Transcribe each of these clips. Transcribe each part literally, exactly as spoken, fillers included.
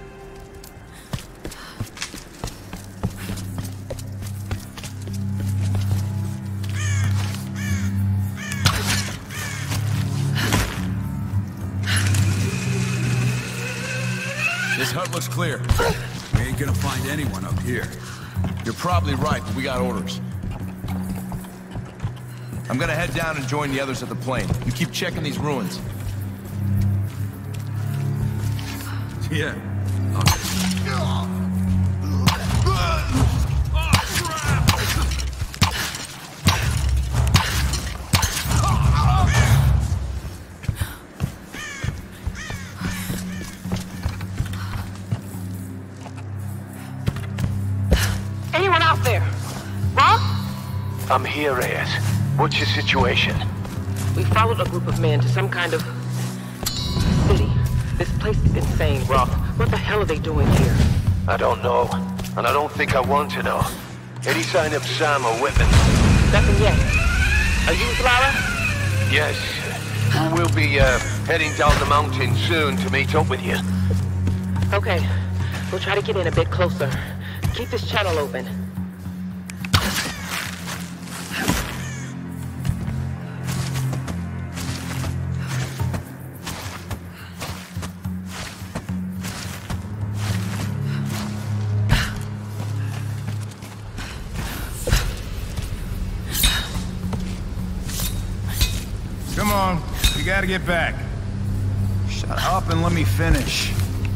This hut looks clear. We ain't gonna find anyone up here. You're probably right, but we got orders. I'm gonna head down and join the others at the plane. You keep checking these ruins. Yeah. Anyone out there? Rob? I'm here, Reyes. What's your situation? We followed a group of men to some kind of city. This place is insane, Roth. What the hell are they doing here? I don't know, and I don't think I want to know. Any sign of Sam or Whitman? Nothing yet. Are you with Lara? Yes. We'll be uh, heading down the mountain soon to meet up with you. Okay. We'll try to get in a bit closer. Keep this channel open. Come on, we gotta get back. Shut up and let me finish.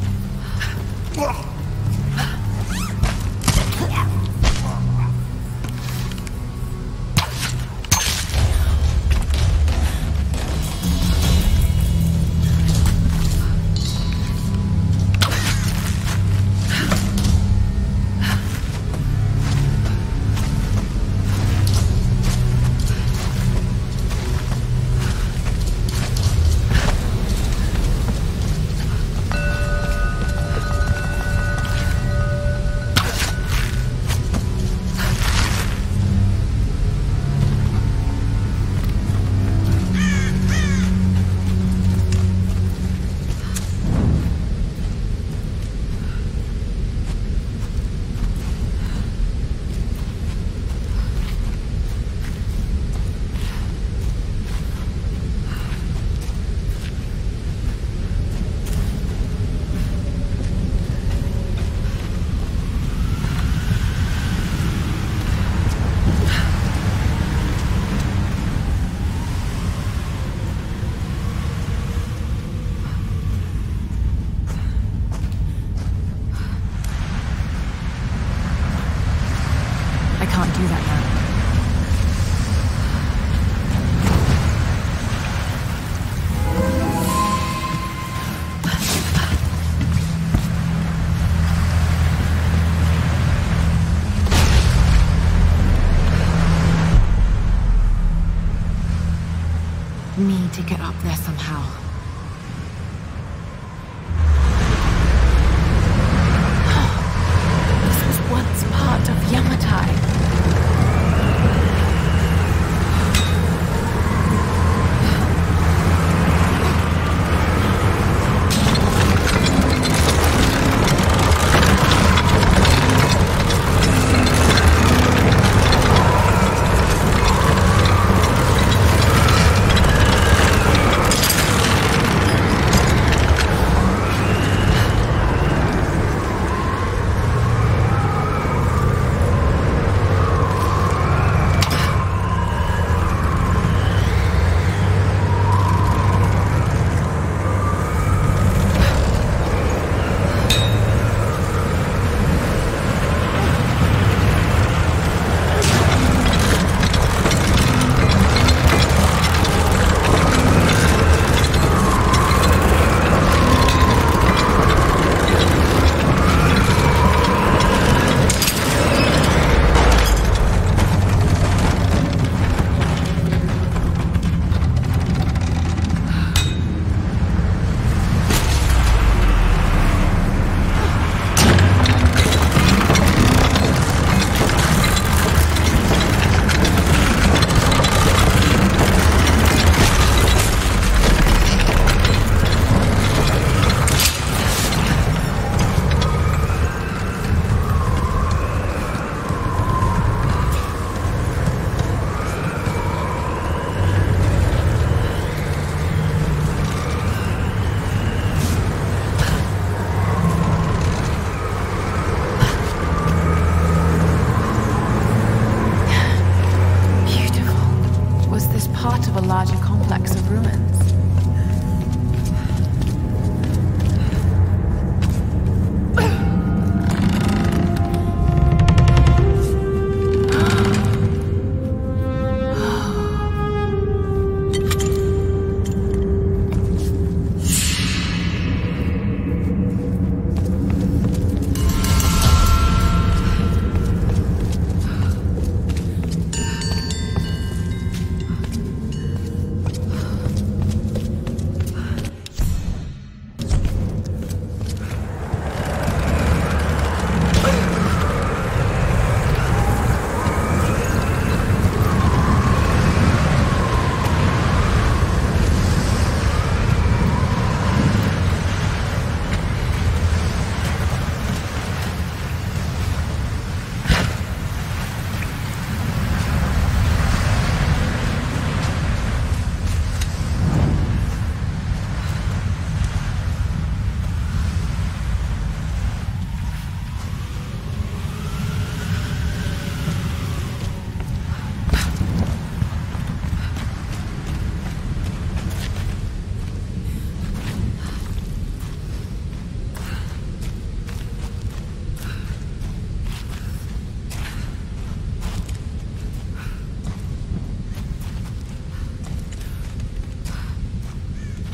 Need to get up there somehow. This was once part of Yamatai.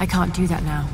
I can't do that now.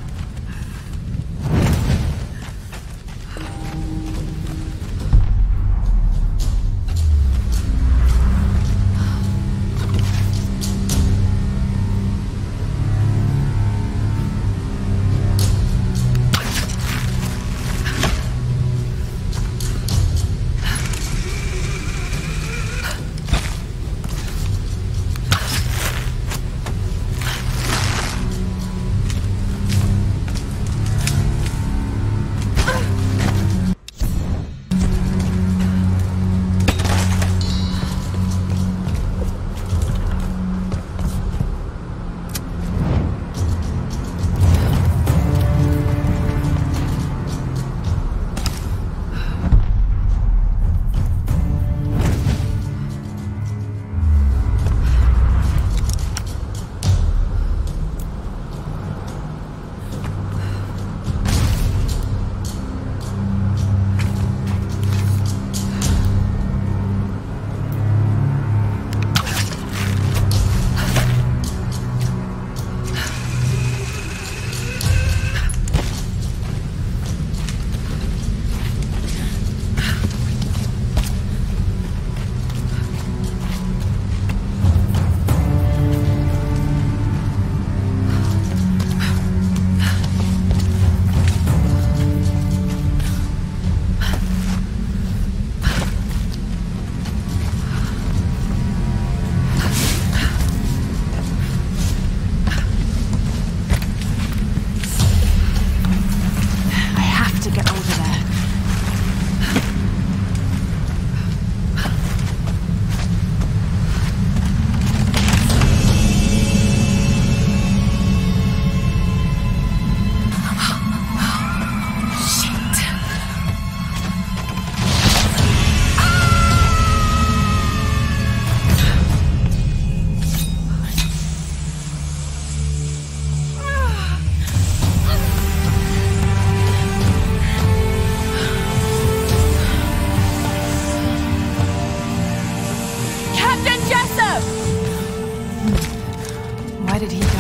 Where did he go?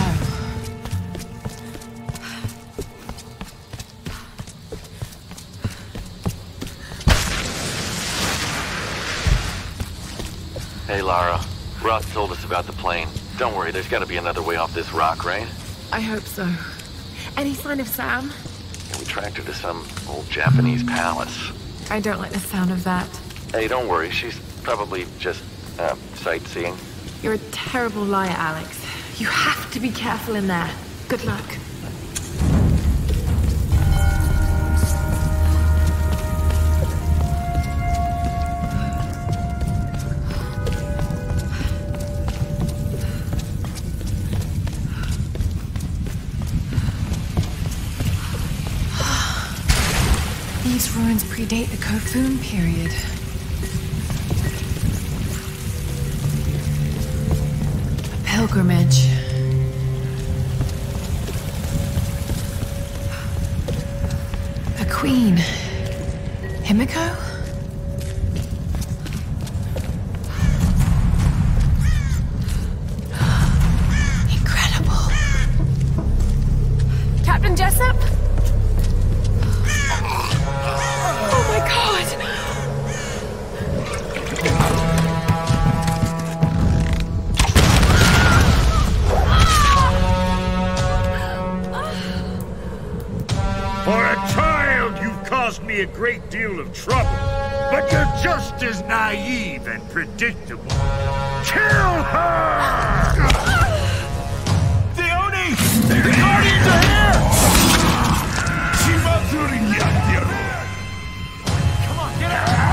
Hey, Lara. Roth told us about the plane. Don't worry, there's gotta be another way off this rock, right? I hope so. Any sign of Sam? Yeah, we tracked her to some old Japanese palace. I don't like the sound of that. Hey, don't worry, she's probably just, uh, sightseeing. You're a terrible liar, Alex. You have to be careful in there. Good luck. These ruins predate the Kofun period. A pilgrimage. A queen. Himiko? Incredible. Captain Jessup? Oh my god! For a child, you've caused me a great deal of trouble. But you're just as naive and predictable. Kill her! The Oni! The Guardians are here! Come on, get out!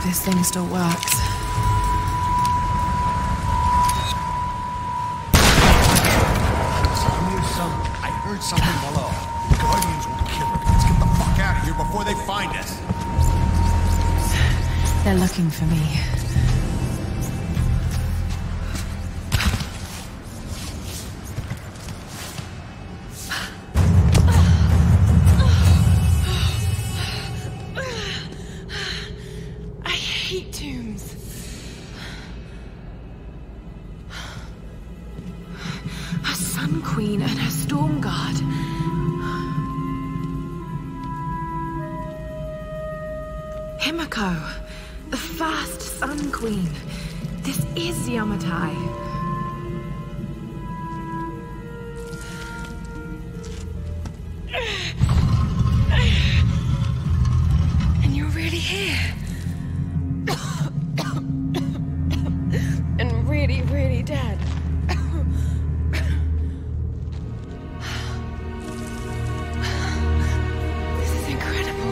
this thing still works. I heard something below. The Guardians will kill her. Let's get the fuck out of here before they find us. They're looking for me. I hate tombs. A Sun Queen and her Storm Guard. Himiko, the first Sun Queen. This is Yamatai. And you're really here. And really, really dead. This is incredible.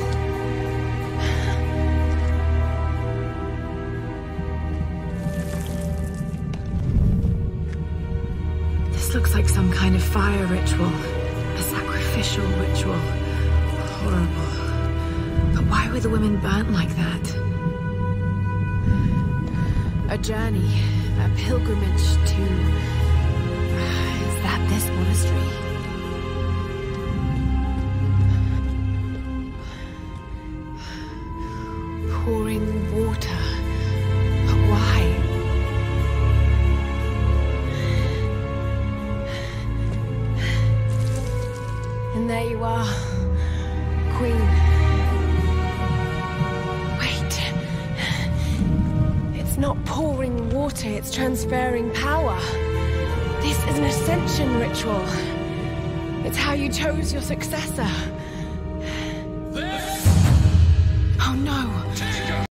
This looks like some kind of fire ritual. A sacrificial ritual. Horrible. But why were the women burnt like that? A journey. A pilgrimage to... Is that this monastery? Pouring water. But why? And there you are, Queen. Wait. It's not pouring water, it's transferring power. This is an ascension ritual. It's how you chose your successor. Oh no.